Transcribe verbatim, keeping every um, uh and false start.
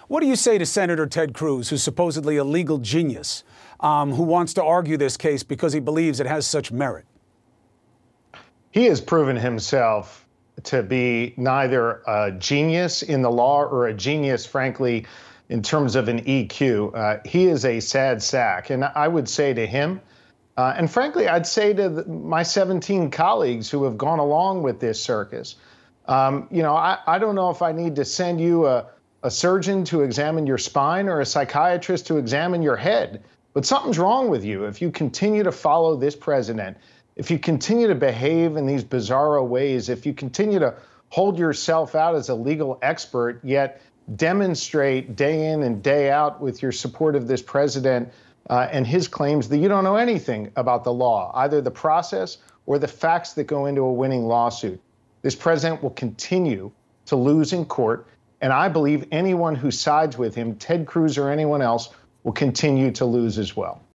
What do you say to Senator Ted Cruz, who's supposedly a legal genius, um, who wants to argue this case because he believes it has such merit? He has proven himself to be neither a genius in the law or a genius, frankly, in terms of an E Q. Uh, he is a sad sack. And I would say to him, uh, and frankly, I'd say to the, my seventeen colleagues who have gone along with this circus, um, you know, I, I don't know if I need to send you a, a surgeon to examine your spine or a psychiatrist to examine your head, but something's wrong with you if you continue to follow this president, if you continue to behave in these bizarro ways, if you continue to hold yourself out as a legal expert, yet demonstrate day in and day out with your support of this president uh, and his claims that you don't know anything about the law, either the process or the facts that go into a winning lawsuit. This president will continue to lose in court, and I believe anyone who sides with him, Ted Cruz or anyone else, will continue to lose as well.